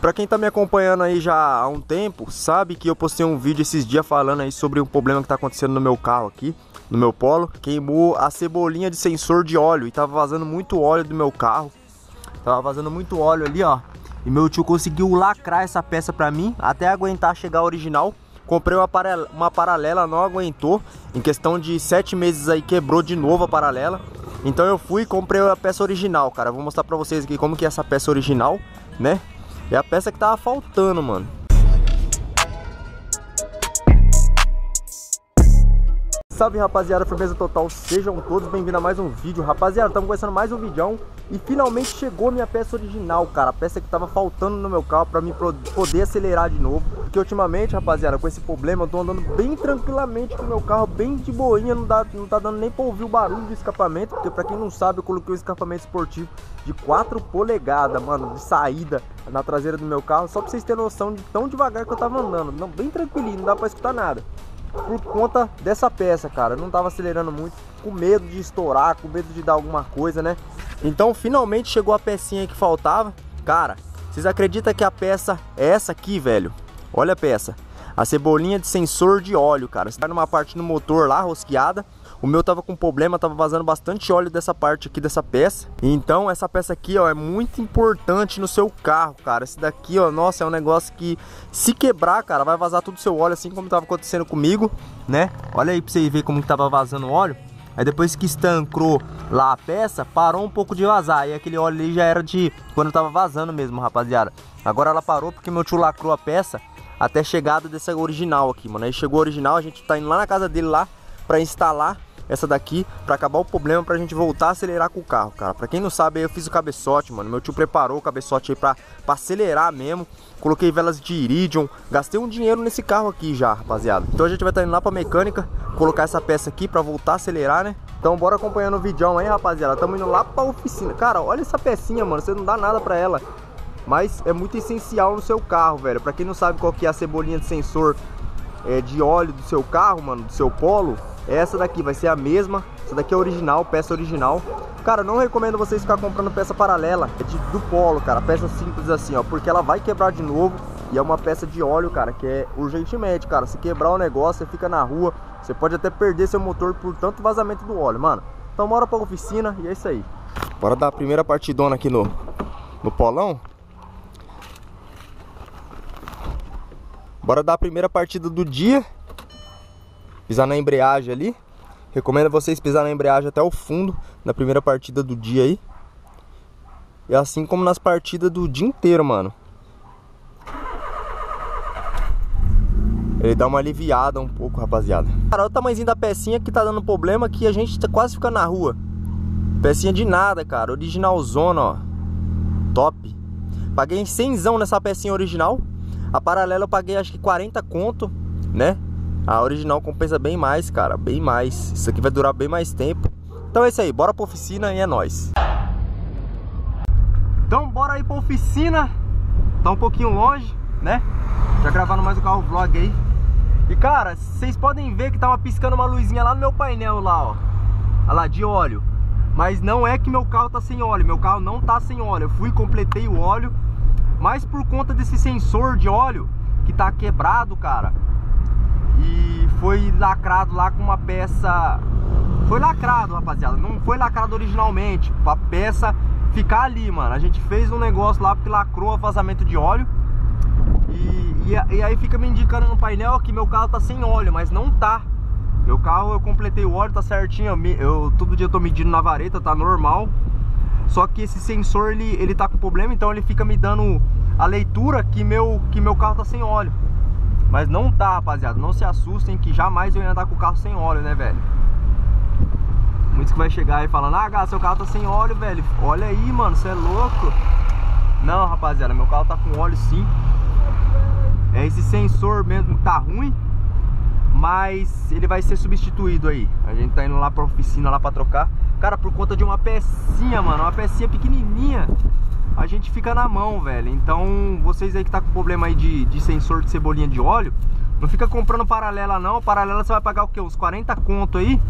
Pra quem tá me acompanhando aí já há um tempo, sabe que eu postei um vídeo esses dias falando aí sobre um problema que tá acontecendo no meu carro aqui, no meu Polo. Queimou a cebolinha de sensor de óleo e tava vazando muito óleo do meu carro. Tava vazando muito óleo ali, ó. E meu tio conseguiu lacrar essa peça pra mim, até aguentar chegar a original. Comprei uma paralela, não aguentou. Em questão de 7 meses aí quebrou de novo a paralela. Então eu fui e comprei a peça original, cara. Vou mostrar pra vocês aqui como que é essa peça original, né? É a peça que tava faltando, mano. Salve, rapaziada, firmeza total, sejam todos bem-vindos a mais um vídeo. Rapaziada, estamos começando mais um vídeo e finalmente chegou minha peça original, cara. A peça que tava faltando no meu carro pra mim poder acelerar de novo. Porque ultimamente, rapaziada, com esse problema eu tô andando bem tranquilamente com o meu carro, bem de boinha. Não tá dando nem pra ouvir o barulho do escapamento. Porque pra quem não sabe, eu coloquei um escapamento esportivo de 4 polegadas, mano, de saída na traseira do meu carro. Só pra vocês terem noção de tão devagar que eu tava andando. Não, bem tranquilinho, não dá pra escutar nada. Por conta dessa peça, cara, eu não tava acelerando muito, com medo de estourar, com medo de dar alguma coisa, né? Então finalmente chegou a pecinha que faltava. Cara, vocês acreditam que a peça é essa aqui, velho? Olha a peça, a cebolinha de sensor de óleo, cara. Você tá numa parte no motor lá, rosqueada. O meu tava com problema, tava vazando bastante óleo dessa parte aqui, dessa peça. Então essa peça aqui, ó, é muito importante no seu carro, cara. Esse daqui, ó, nossa, é um negócio que se quebrar, cara, vai vazar todo o seu óleo, assim como tava acontecendo comigo, né? Olha aí pra você ver como que tava vazando óleo. Aí depois que estancou lá a peça, parou um pouco de vazar. E aquele óleo ali já era de quando tava vazando mesmo, rapaziada. Agora ela parou porque meu tio lacrou a peça até a chegada dessa original aqui, mano. Aí chegou a original, a gente tá indo lá na casa dele lá pra instalar essa daqui, pra acabar o problema, pra gente voltar a acelerar com o carro, cara. Pra quem não sabe, aí eu fiz o cabeçote, mano. Meu tio preparou o cabeçote aí pra acelerar mesmo. Coloquei velas de iridium. Gastei um dinheiro nesse carro aqui já, rapaziada. Então a gente vai estar indo lá pra mecânica, colocar essa peça aqui pra voltar a acelerar, né? Então bora acompanhando o vídeo aí, rapaziada. Tamo indo lá pra oficina. Cara, olha essa pecinha, mano. Você não dá nada pra ela, mas é muito essencial no seu carro, velho. Pra quem não sabe qual que é a cebolinha de sensor de óleo do seu carro, mano, do seu Polo, essa daqui vai ser a mesma. Essa daqui é original, peça original. Cara, não recomendo vocês ficar comprando peça paralela do Polo, cara. Peça simples assim, ó, porque ela vai quebrar de novo. E é uma peça de óleo, cara, que é urgentemente, cara. Se quebrar o negócio, você fica na rua, você pode até perder seu motor por tanto vazamento do óleo, mano. Então bora pra oficina e é isso aí. Bora dar a primeira partidona aqui no Polão. Bora dar a primeira partida do dia. Pisar na embreagem ali. Recomendo vocês pisar na embreagem até o fundo na primeira partida do dia aí. E assim como nas partidas do dia inteiro, mano. Ele dá uma aliviada um pouco, rapaziada. Cara, olha o tamanhozinho da pecinha que tá dando problema, que a gente tá quase ficando na rua. Pecinha de nada, cara. Original zona, ó. Top. Paguei 100zão nessa pecinha original. A paralela eu paguei acho que 40 conto, né? A original compensa bem mais, cara, bem mais. Isso aqui vai durar bem mais tempo. Então é isso aí, bora pra oficina e é nóis. Então bora aí pra oficina. Tá um pouquinho longe, né? Já gravando mais um carro vlog aí. E cara, vocês podem ver que tava piscando uma luzinha lá no meu painel lá, ó. Olha lá, de óleo. Mas não é que meu carro tá sem óleo. Meu carro não tá sem óleo. Eu fui e completei o óleo. Mas por conta desse sensor de óleo que tá quebrado, cara, e foi lacrado lá com uma peça. Foi lacrado, rapaziada. Não foi lacrado originalmente, pra peça ficar ali, mano. A gente fez um negócio lá porque lacrou o vazamento de óleo. E aí fica me indicando no painel que meu carro tá sem óleo, mas não tá. Meu carro eu completei o óleo, tá certinho. Todo dia eu tô medindo na vareta, tá normal. Só que esse sensor, ele tá com problema, então ele fica me dando a leitura que meu carro tá sem óleo. Mas não tá, rapaziada, não se assustem que jamais eu ia andar com o carro sem óleo, né, velho? Muitos que vai chegar aí falando, ah, Gá, seu carro tá sem óleo, velho. Olha aí, mano, você é louco. Não, rapaziada, meu carro tá com óleo sim. É esse sensor mesmo que tá ruim, mas ele vai ser substituído aí. A gente tá indo lá pra oficina lá pra trocar. Cara, por conta de uma pecinha, mano, uma pecinha pequenininha, a gente fica na mão, velho. Então, vocês aí que tá com problema aí de sensor de cebolinha de óleo, não fica comprando paralela não. Paralela você vai pagar o quê? Uns 40 conto aí.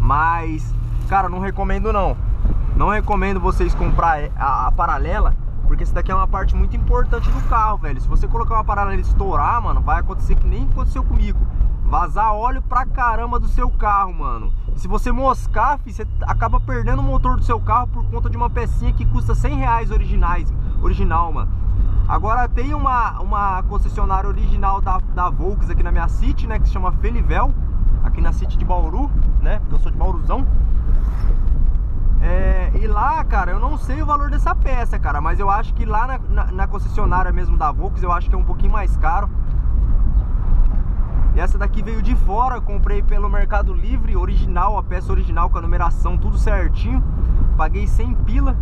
Mas, cara, não recomendo não. Não recomendo vocês comprar a paralela, Porque isso daqui é uma parte muito importante do carro, velho. Se você colocar uma parada nele e estourar, mano, vai acontecer que nem aconteceu comigo. Vazar óleo pra caramba do seu carro, mano. E se você moscar, filho, você acaba perdendo o motor do seu carro por conta de uma pecinha que custa R$100 original, mano. Agora tem uma concessionária original da Volks aqui na minha City, né, que se chama Felivel, aqui na City de Bauru, né, porque eu sou de Bauruzão. E lá, cara, eu não sei o valor dessa peça, cara, mas eu acho que lá na concessionária mesmo da Volks, eu acho que é um pouquinho mais caro. E essa daqui veio de fora, comprei pelo Mercado Livre, original, a peça original com a numeração, tudo certinho. Paguei 100 pila.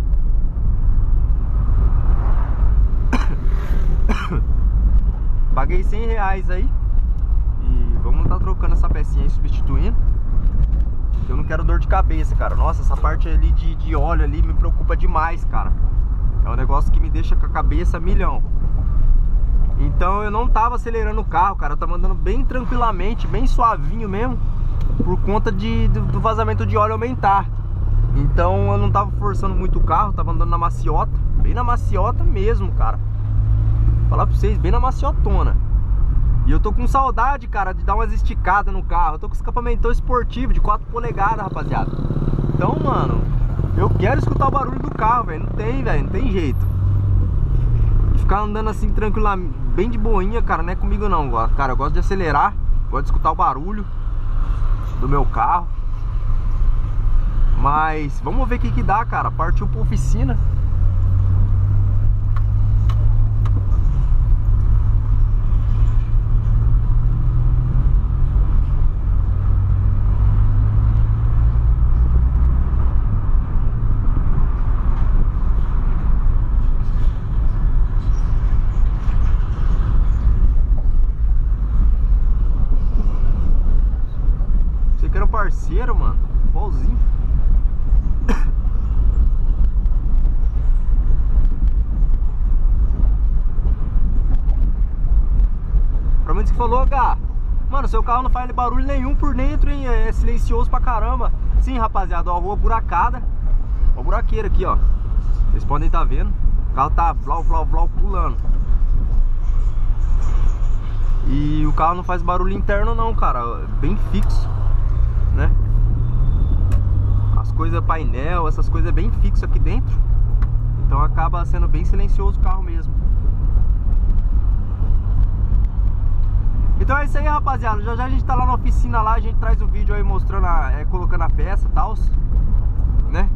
Paguei R$100 aí. E vamos estar trocando essa pecinha aí, substituindo. Eu não quero dor de cabeça, cara. Nossa, essa parte ali de óleo ali me preocupa demais, cara. É um negócio que me deixa com a cabeça a milhão. Então eu não tava acelerando o carro, cara. Eu tava andando bem tranquilamente, bem suavinho mesmo, por conta do vazamento de óleo aumentar. Então eu não tava forçando muito o carro, tava andando na maciota, bem na maciota mesmo, cara. Vou falar pra vocês, bem na maciotona. E eu tô com saudade, cara, de dar umas esticadas no carro. Eu tô com escapamento esportivo de 4 polegadas, rapaziada. Então, mano, eu quero escutar o barulho do carro, velho. Não tem, velho, não tem jeito. Ficar andando assim tranquilamente, bem de boinha, cara, não é comigo não, cara. Eu gosto de acelerar, gosto de escutar o barulho do meu carro. Mas vamos ver o que dá, cara. Partiu pra oficina. Parceiro, mano, igualzinho. Pra mim que falou, H, mano, seu carro não faz barulho nenhum por dentro, hein? É silencioso pra caramba. Sim, rapaziada, ó, a rua buracada. Ó, buraqueira aqui, ó. Vocês podem estar vendo. O carro tá vlau, vlau, vlau, pulando. E o carro não faz barulho interno não, cara. Bem fixo, né? As coisas, painel, essas coisas é bem fixo aqui dentro. Então acaba sendo bem silencioso o carro mesmo. Então é isso aí, rapaziada. Já a gente tá lá na oficina lá, a gente traz o vídeo aí mostrando, colocando a peça e tal, né?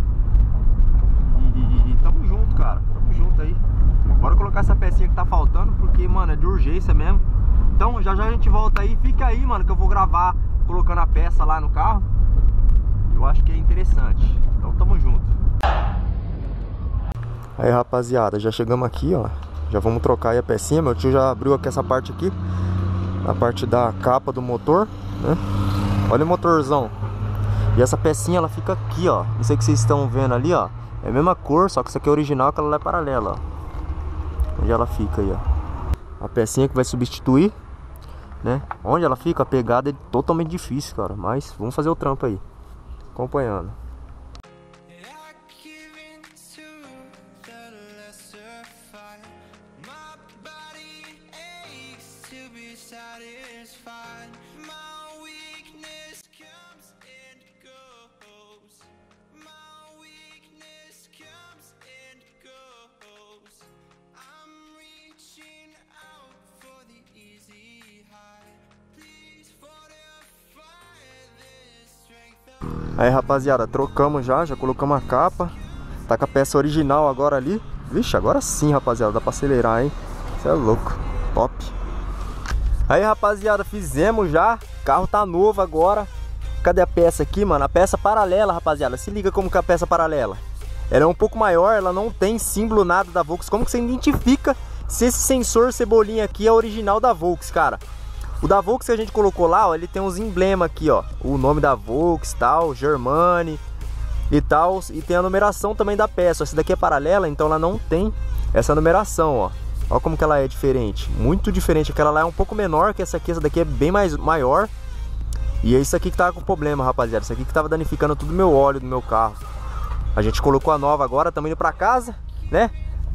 E tamo junto, cara. Tamo junto aí. Bora colocar essa pecinha que tá faltando, porque, mano, é de urgência mesmo. Então já a gente volta aí. Fica aí, mano, que eu vou gravar colocando a peça lá no carro. Eu acho que é interessante. Então tamo junto. Aí, rapaziada, já chegamos aqui, ó. Já vamos trocar aí a pecinha. Meu tio já abriu aqui essa parte aqui, a parte da capa do motor, né? Olha o motorzão. E essa pecinha, ela fica aqui, ó. Não sei o que vocês estão vendo ali, ó. É a mesma cor, só que essa aqui é original, que ela é paralela, ó. Onde ela fica aí, ó. A pecinha que vai substituir, né? Onde ela fica, a pegada é totalmente difícil, cara. Mas vamos fazer o trampo aí, acompanhando. Aí, rapaziada, trocamos já colocamos a capa. Tá com a peça original agora ali. Vixe, agora sim, rapaziada, dá pra acelerar, hein? Você é louco, top. Aí, rapaziada, fizemos já. O carro tá novo agora. Cadê a peça aqui, mano? A peça paralela, rapaziada. Se liga como que é a peça paralela. Ela é um pouco maior, ela não tem símbolo nada da Volks. Como que você identifica se esse sensor cebolinha aqui é original da Volks, cara? O da Volks que a gente colocou lá, ó, ele tem uns emblemas aqui, ó. O nome da Volks, tal, Germani e tal. E tem a numeração também da peça. Essa daqui é paralela, então ela não tem essa numeração, ó. Olha como que ela é diferente. Muito diferente. Aquela lá é um pouco menor que essa aqui. Essa daqui é bem maior. E é isso aqui que tava com problema, rapaziada. Isso aqui que tava danificando tudo meu óleo do meu carro. A gente colocou a nova agora, estamos indo pra casa, né?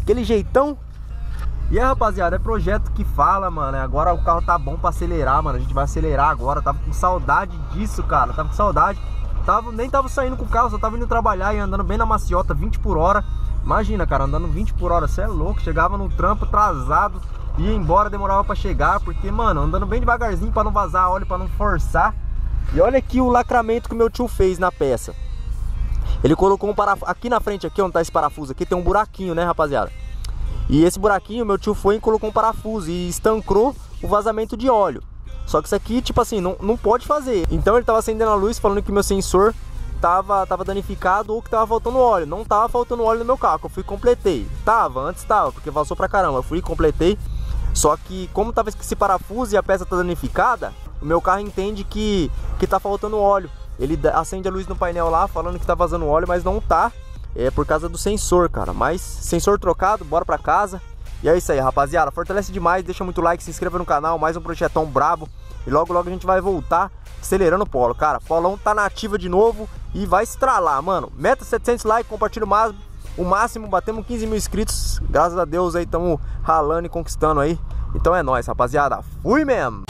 aquele jeitão. E aí, rapaziada, é projeto que fala, mano. Agora o carro tá bom pra acelerar, mano. A gente vai acelerar agora. Tava com saudade disso, cara. Tava com saudade. Nem tava saindo com o carro, só tava indo trabalhar e andando bem na maciota, 20 por hora. Imagina, cara, andando 20 por hora, você é louco. Chegava no trampo atrasado, ia embora, demorava pra chegar. Porque, mano, andando bem devagarzinho pra não vazar óleo, pra não forçar. E olha aqui o lacramento que o meu tio fez na peça. Ele colocou um parafuso. Aqui na frente, aqui onde tá esse parafuso aqui, tem um buraquinho, né, rapaziada? E esse buraquinho, meu tio foi e colocou um parafuso e estancou o vazamento de óleo. Só que isso aqui, tipo assim, não pode fazer. Então ele tava acendendo a luz falando que meu sensor tava danificado ou que tava faltando óleo. Não tava faltando óleo no meu carro, eu fui e completei. Antes tava, porque vazou pra caramba. Eu fui e completei. Só que como tava esse parafuso e a peça tá danificada, o meu carro entende que tá faltando óleo. Ele acende a luz no painel lá falando que tá vazando óleo, mas não tá. É por causa do sensor, cara. Mas sensor trocado, bora pra casa. E é isso aí, rapaziada. Fortalece demais, deixa muito like, se inscreva no canal. Mais um projetão brabo. E logo, logo a gente vai voltar acelerando o Polo. Cara, Polão tá na ativa de novo e vai estralar, mano. Meta 700 likes, compartilha o máximo. Batemos 15 mil inscritos. Graças a Deus aí, estamos ralando e conquistando aí. Então é nóis, rapaziada. Fui mesmo!